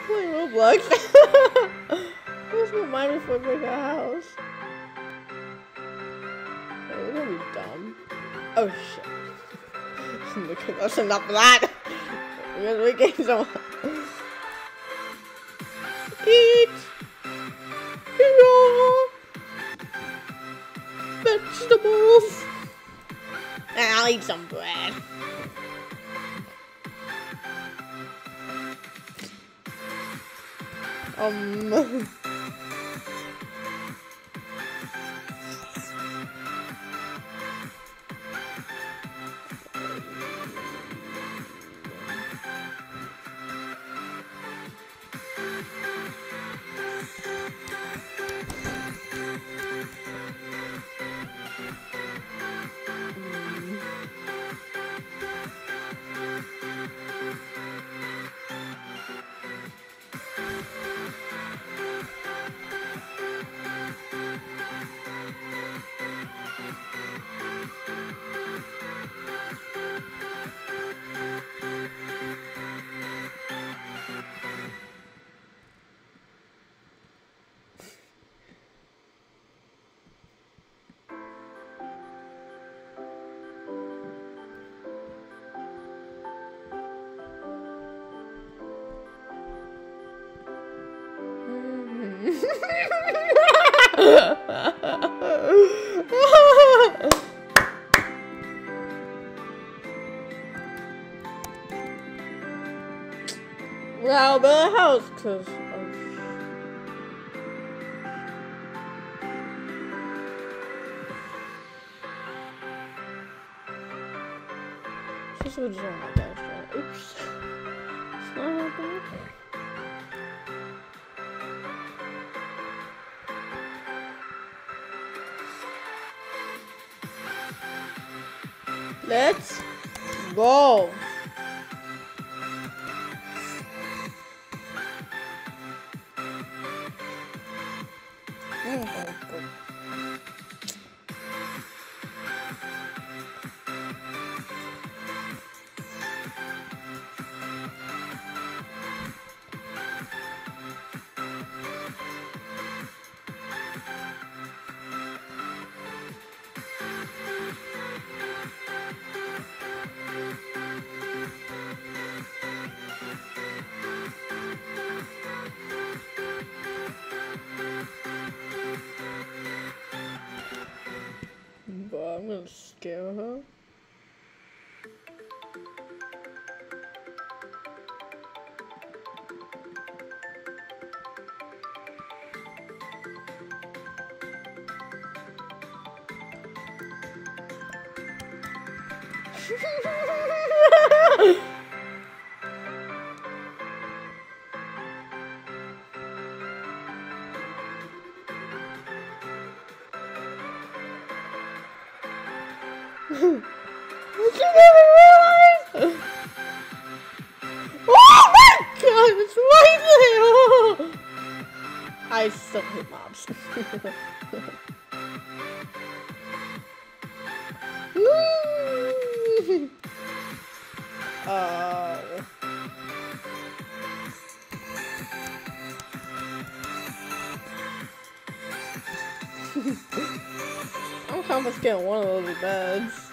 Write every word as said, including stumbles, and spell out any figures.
playing Roblox. This remind me if we make a house. Hey, we're gonna be dumb. Oh shit. Look at us enough for that. We're gonna make some. Eat. Hello. Vegetables. I'll eat some bread. Um. Well, the house, cause oh, she's so just on my dad's phone. Oops, it's not happening. Let's go. Oh, God. But I'm gonna scare her. I didn't realize! Oh my god, it's right there! I still hate mobs. Oh. I'm confiscating one of those beds.